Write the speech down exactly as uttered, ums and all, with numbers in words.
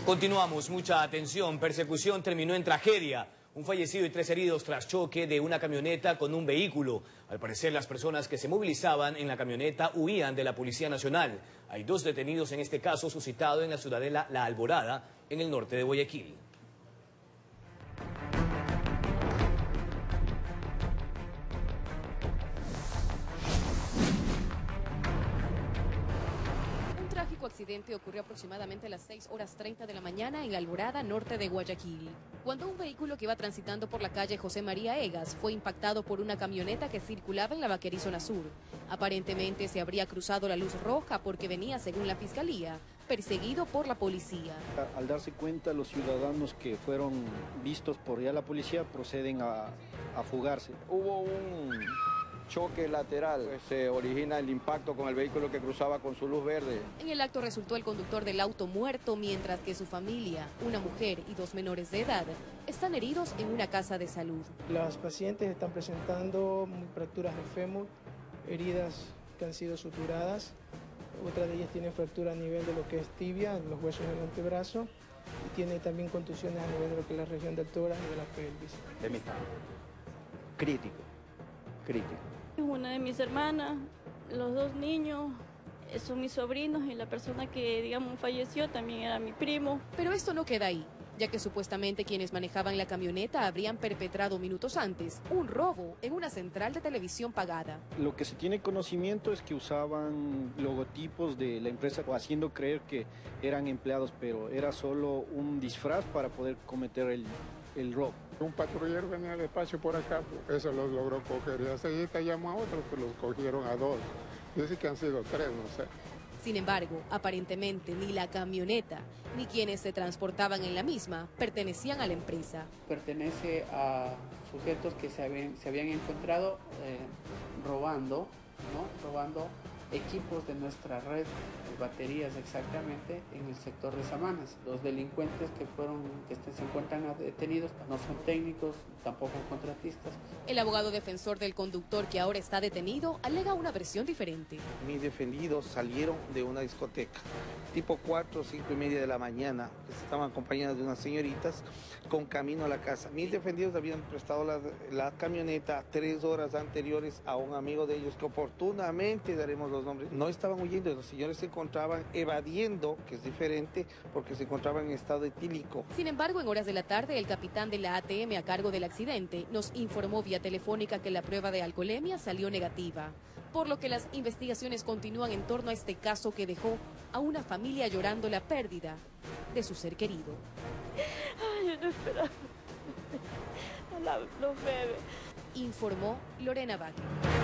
Continuamos, mucha atención. Persecución terminó en tragedia. Un fallecido y tres heridos tras choque de una camioneta con un vehículo. Al parecer, las personas que se movilizaban en la camioneta huían de la Policía Nacional. Hay dos detenidos en este caso suscitado en la ciudadela La Alborada, en el norte de Guayaquil. Un trágico accidente ocurrió aproximadamente a las seis horas treinta de la mañana en La Alborada, norte de Guayaquil, cuando un vehículo que iba transitando por la calle José María Egas fue impactado por una camioneta que circulaba en la Vaquerí Zona Sur. Aparentemente se habría cruzado la luz roja porque venía, según la fiscalía, perseguido por la policía. Al darse cuenta, los ciudadanos que fueron vistos por ya la policía proceden a, a fugarse. Hubo un choque lateral, pues, se origina el impacto con el vehículo que cruzaba con su luz verde. En el acto resultó el conductor del auto muerto, mientras que su familia, una mujer y dos menores de edad, están heridos en una casa de salud. Las pacientes están presentando fracturas del fémur, heridas que han sido suturadas. Otra de ellas tiene fractura a nivel de lo que es tibia, en los huesos del antebrazo, y tiene también contusiones a nivel de lo que es la región del tórax y de la pelvis. De mi estado. Crítico, crítico. Una de mis hermanas, los dos niños son mis sobrinos y la persona que, digamos, falleció también era mi primo. Pero esto no queda ahí, ya que supuestamente quienes manejaban la camioneta habrían perpetrado minutos antes un robo en una central de televisión pagada. Lo que se tiene conocimiento es que usaban logotipos de la empresa haciendo creer que eran empleados, pero era solo un disfraz para poder cometer el, el robo. Un patrullero venía despacio por acá, pues, eso los logró coger y enseguida llamó a otros que los cogieron a dos. Dice que han sido tres, no sé. Sin embargo, aparentemente ni la camioneta ni quienes se transportaban en la misma pertenecían a la empresa. Pertenece a sujetos que se habían, se habían encontrado eh, robando, ¿no? robando equipos de nuestra red, baterías exactamente, en el sector de Samanas. Los delincuentes que fueron, que se encuentran detenidos no son técnicos, tampoco contratistas. El abogado defensor del conductor, que ahora está detenido, alega una versión diferente. Mis defendidos salieron de una discoteca, tipo cuatro o cinco y media de la mañana, que estaban acompañadas de unas señoritas con camino a la casa. Mis defendidos habían prestado la, la camioneta tres horas anteriores a un amigo de ellos, que oportunamente daremos los nombres. No estaban huyendo, los señores se encontraban evadiendo, que es diferente, porque se encontraban en estado etílico. Sin embargo, en horas de la tarde, el capitán de la A T M a cargo del accidente nos informó vía telefónica que la prueba de alcoholemia salió negativa, por lo que las investigaciones continúan en torno a este caso que dejó a una familia llorando la pérdida de su ser querido. Ay, yo no esperaba. Los bebés. Informó Lorena Valle.